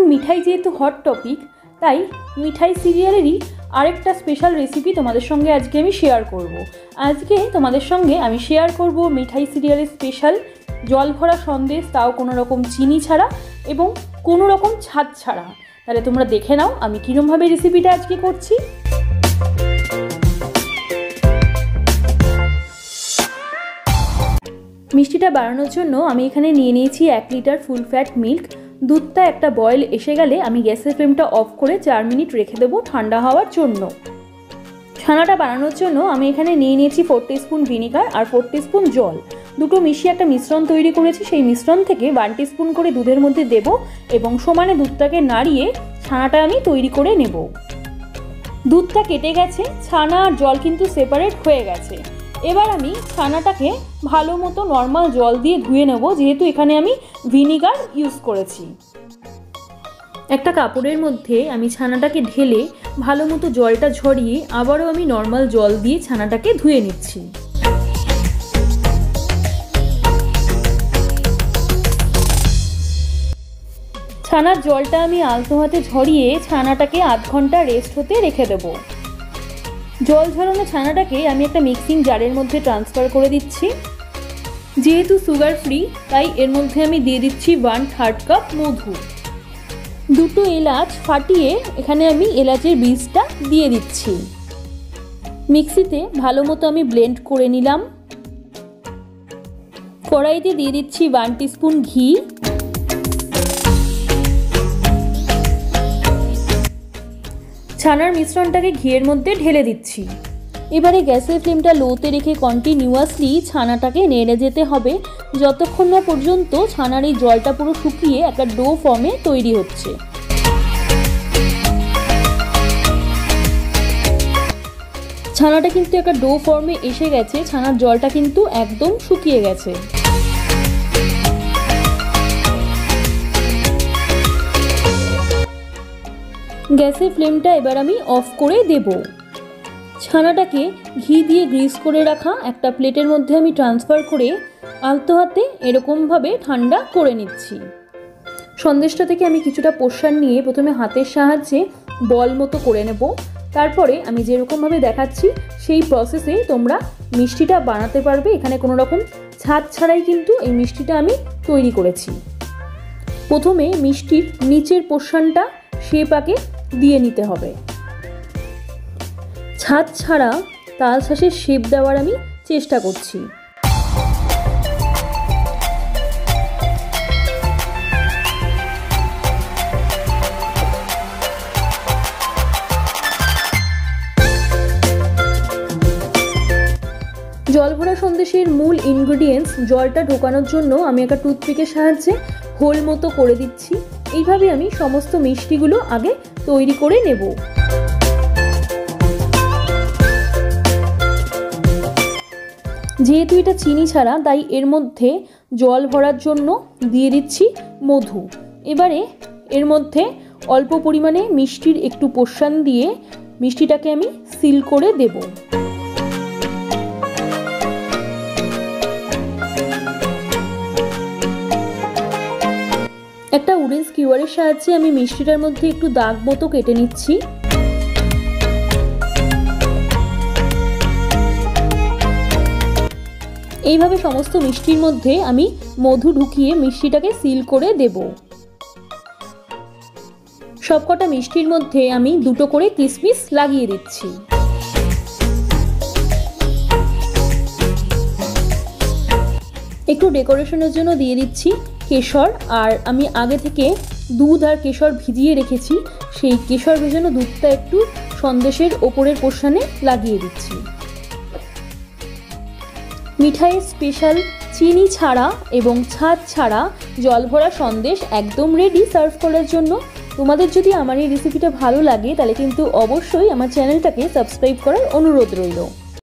মিঠাই যেহেতু hot topic, তাই মিঠাই সিরিয়ালেরই আরেকটা স্পেশাল রেসিপি তোমাদের সঙ্গে আজকে আমি শেয়ার করব। আজকে তোমাদের সঙ্গে আমি শেয়ার করব মিঠাই সিরিয়ালের স্পেশাল জল ভরা সন্দেশ, তাও কোনো রকম চিনি ছাড়া এবং কোনো রকম ছাদ ছাড়া। তাহলে তোমরা দেখে নাও আমি কীরমভাবে রেসিপিটা আজকে করছি। মিষ্টিটা বানানোর জন্য আমি এখানে নিয়ে নিয়েছি 1 লিটার ফুল ফ্যাট মিল্ক। দুধটা একটা বয়েল এসে গেলে আমি গ্যাসের ফ্লেমটা অফ করে 4 মিনিট রেখে দেবো ঠান্ডা হওয়ার জন্য। ছানাটা বানানোর জন্য আমি এখানে নিয়ে নিয়েছি 4 টিস্পুন ভিনিগার আর 4 টিস্পুন জল। দুটো মিশিয়ে একটা মিশ্রণ তৈরি করেছি। সেই মিশ্রণ থেকে 1 টিস্পুন করে দুধের মধ্যে দেব এবং সমানে দুধটাকে নাড়িয়ে ছানাটা আমি তৈরি করে নেব। দুধটা কেটে গেছে, ছানা আর জল কিন্তু সেপারেট হয়ে গেছে। এবার আমি ছানাটাকে ভালো মতো নর্মাল জল দিয়ে ধুয়ে নেব, যেহেতু এখানে আমি ভিনিগার ইউজ করেছি। একটা কাপড়ের মধ্যে আমি ছানাটাকে ঢেলে ভালো মতো জলটা ঝরিয়ে আবারও আমি নর্মাল জল দিয়ে ছানাটাকে ধুয়ে নিচ্ছি। ছানার জলটা আমি আলতো হাতে ঝরিয়ে ছানাটাকে আধ ঘন্টা রেস্ট হতে রেখে দেব। জল ঝরানো ছানাটাকে আমি একটা মিক্সিং জারের মধ্যে ট্রান্সফার করে দিচ্ছি। যেহেতু সুগার ফ্রি, তাই এর মধ্যে আমি দিয়ে দিচ্ছি 1/3 কাপ মধু। দুটো এলাচ ফাটিয়ে এখানে আমি এলাচের বীজটা দিয়ে দিচ্ছি। মিক্সিতে ভালো মতো আমি ব্লেন্ড করে নিলাম। কড়াইতে দিয়ে দিচ্ছি 1 টিস্পুন ঘি। ছানার মিশ্রণটাকে ঘিয়ের মধ্যে ঢেলে দিচ্ছি। এবারে গ্যাসের ফ্লেমটা লোতে রেখে কন্টিনিউয়াসলি ছানাটাকে নেড়ে যেতে হবে যতক্ষণ না পর্যন্ত ছানার এই জলটা পুরো শুকিয়ে একটা ডো ফর্মে তৈরি হচ্ছে। ছানাটা কিন্তু একটা ডো ফর্মে এসে গেছে, ছানার জলটা কিন্তু একদম শুকিয়ে গেছে। গ্যাসের ফ্লেমটা এবার আমি অফ করে দেব। ছানাটাকে ঘি দিয়ে গ্রিস করে রাখা একটা প্লেটের মধ্যে আমি ট্রান্সফার করে আলতো হাতে এরকমভাবে ঠান্ডা করে নিচ্ছি। সন্দেশটা থেকে আমি কিছুটা পোর্শন নিয়ে প্রথমে হাতের সাহায্যে বল মতো করে নেব। তারপরে আমি যেরকমভাবে দেখাচ্ছি সেই প্রসেসে তোমরা মিষ্টিটা বানাতে পারবে। এখানে কোনো রকম ছাদ ছাড়াই কিন্তু এই মিষ্টিটা আমি তৈরি করেছি। প্রথমে মিষ্টির নিচের পোর্শনটা শেপাকে দিয়ে নিতে হবে। ছাদ ছাড়া তালশাঁসের শেপ দেওয়ার আমি চেষ্টা করছি। জল ভরা সন্দেশের মূল ইনগ্রেডিয়েন্টস জলটা ঢোকানোর জন্য আমি একটা টুথপিকের সাহায্যে হোল মতো করে দিচ্ছি। এইভাবে আমি সমস্ত মিষ্টিগুলো আগে তৈরি করে নেব। যেহেতু এটা চিনি ছাড়া, তাই এর মধ্যে জল ভরার জন্য দিয়ে দিচ্ছি মধু। এবারে এর মধ্যে অল্প পরিমাণে মিষ্টির একটু পোর্শন দিয়ে মিষ্টিটাকে আমি সিল করে দেব। একটা উডেন স্কিওয়ারের সাহায্যে আমি মিষ্টিটার মধ্যে একটু দাগ মতো কেটে নিচ্ছি। এইভাবে সমস্ত মিষ্টির মধ্যে আমি মধু ঢুকিয়ে মিষ্টিটাকে সিল করে দেব। সবকটা মিষ্টির মধ্যে আমি দুটো করে কিশমিশ লাগিয়ে দিচ্ছি। একটু ডেকোরেশনের জন্য দিয়ে দিচ্ছি কেশর। আর আমি আগে থেকে দুধ আর কেশর ভিজিয়ে রেখেছি, সেই কেশর ভেজানো দুধটা একটু সন্দেশের ওপরের পোর্শনে লাগিয়ে দিচ্ছি। মিঠাইয়ের স্পেশাল চিনি ছাড়া এবং ছাদ ছাড়া জল ভরা সন্দেশ একদম রেডি সার্ভ করার জন্য। তোমাদের যদি আমার এই রেসিপিটা ভালো লাগে তাহলে কিন্তু অবশ্যই আমার চ্যানেলটাকে সাবস্ক্রাইব করার অনুরোধ রইল।